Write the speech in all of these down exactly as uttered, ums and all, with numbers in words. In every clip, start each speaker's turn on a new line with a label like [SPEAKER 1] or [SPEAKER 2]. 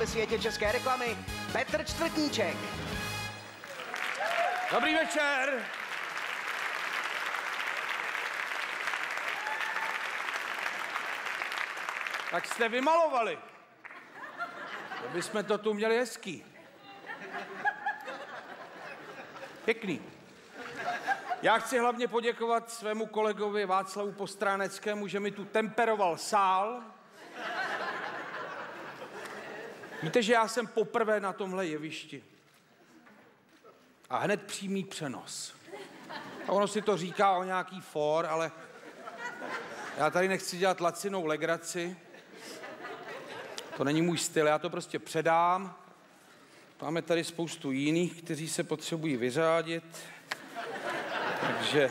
[SPEAKER 1] ve světě české reklamy, Petr Čtvrtníček.
[SPEAKER 2] Dobrý večer. Tak jste vymalovali. To bychom to tu měli hezký. Pěkný. Já chci hlavně poděkovat svému kolegovi Václavu Postráneckému, že mi tu temperoval sál. Víte, že já jsem poprvé na tomhle jevišti. A hned přímý přenos. A ono si to říká o nějaký for, ale já tady nechci dělat lacinou legraci. To není můj styl, já to prostě předám. Máme tady spoustu jiných, kteří se potřebují vyřádit. Takže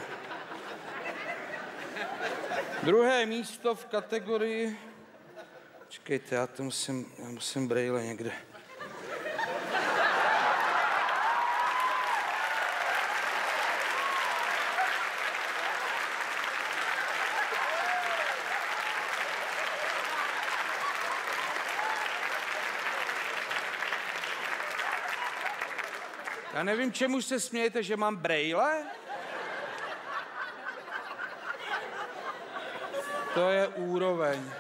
[SPEAKER 2] druhé místo v kategorii... Počkejte, já to musím, já musím brejle někde. Já nevím, čemu se smějete, že mám brejle? To je úroveň.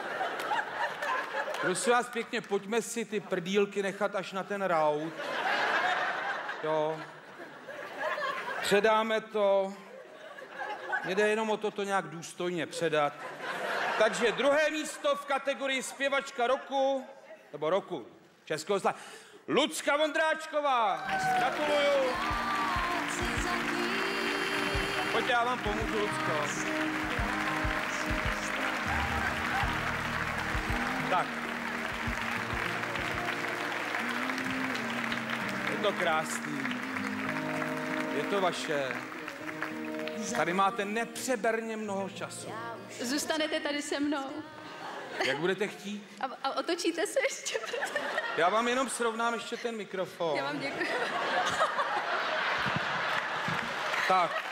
[SPEAKER 2] Prosím vás pěkně, pojďme si ty prdílky nechat až na ten raut. Jo. Předáme to. Mně jde jenom o to, to nějak důstojně předat. Takže druhé místo v kategorii zpěvačka roku, nebo roku Českého sla. Lucka Vondráčková. Gratuluju. Pojďte, já vám pomůžu, Lucko. Tak. Je to krásný. Je to vaše. Tady máte nepřeberně mnoho času.
[SPEAKER 3] Zůstanete tady se mnou.
[SPEAKER 2] Jak budete chtít?
[SPEAKER 3] A, a otočíte se ještě?
[SPEAKER 2] Já vám jenom srovnám ještě ten mikrofon.
[SPEAKER 3] Já vám děkuji.
[SPEAKER 2] Tak.